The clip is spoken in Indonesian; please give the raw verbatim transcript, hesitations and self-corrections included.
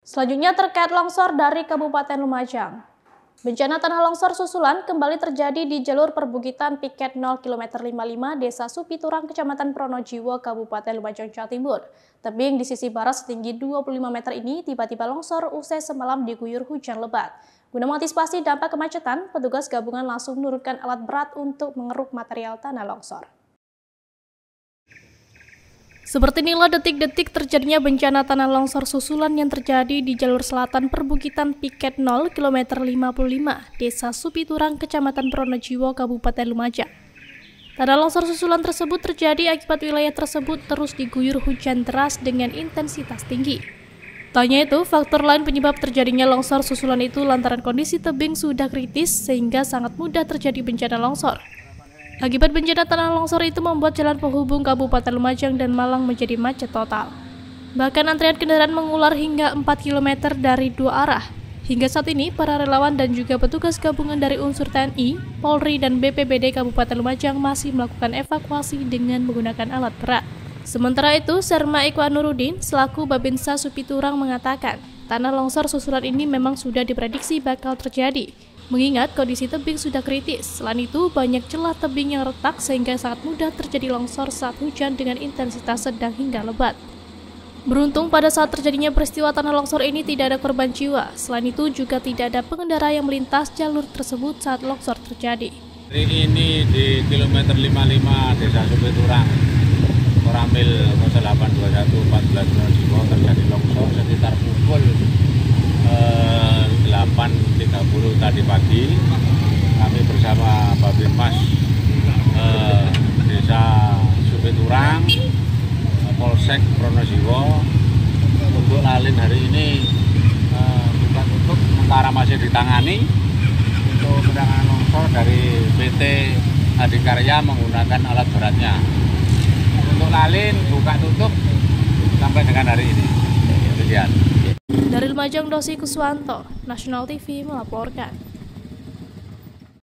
Selanjutnya terkait longsor dari Kabupaten Lumajang. Bencana tanah longsor susulan kembali terjadi di jalur perbukitan Piket nol kilometer lima puluh lima Desa Supiturang, Kecamatan Pronojiwo, Kabupaten Lumajang, Jawa Timur. Tebing di sisi barat setinggi dua puluh lima meter ini tiba-tiba longsor usai semalam diguyur hujan lebat. Guna mengantisipasi dampak kemacetan, petugas gabungan langsung menurunkan alat berat untuk mengeruk material tanah longsor. Seperti inilah detik-detik terjadinya bencana tanah longsor susulan yang terjadi di jalur selatan perbukitan Piket nol kilometer lima puluh lima, Desa Supiturang, Kecamatan Pronojiwo, Kabupaten Lumajang. Tanah longsor susulan tersebut terjadi akibat wilayah tersebut terus diguyur hujan deras dengan intensitas tinggi. Tanya itu, faktor lain penyebab terjadinya longsor susulan itu lantaran kondisi tebing sudah kritis sehingga sangat mudah terjadi bencana longsor. Akibat bencana tanah longsor itu membuat jalan penghubung Kabupaten Lumajang dan Malang menjadi macet total. Bahkan antrian kendaraan mengular hingga empat kilometer dari dua arah. Hingga saat ini, para relawan dan juga petugas gabungan dari unsur T N I, Polri, dan B P B D Kabupaten Lumajang masih melakukan evakuasi dengan menggunakan alat berat. Sementara itu, Serma Ikhwan Nurudin selaku Babinsa Supiturang mengatakan, tanah longsor susulan ini memang sudah diprediksi bakal terjadi. Mengingat kondisi tebing sudah kritis, selain itu banyak celah tebing yang retak sehingga sangat mudah terjadi longsor saat hujan dengan intensitas sedang hingga lebat. Beruntung pada saat terjadinya peristiwa tanah longsor ini tidak ada korban jiwa, selain itu juga tidak ada pengendara yang melintas jalur tersebut saat longsor terjadi. Hari ini di kilometer lima puluh lima Desa Supiturang, Koramil nol delapan dua satu empat belas Pronojiwo terjadi longsor sekitar pukul eh, delapan tiga puluh tadi pagi. Kami bersama Babinmas eh, Desa Supiturang, Polsek Pronojiwo untuk lalin hari ini eh, buka tutup sementara masih ditangani untuk penanganan longsor dari P T Adikarya menggunakan alat beratnya. Untuk lalin buka tutup sampai dengan hari ini. Demikian. Dari Lumajang, Dosi Kuswanto, Nasional T V melaporkan.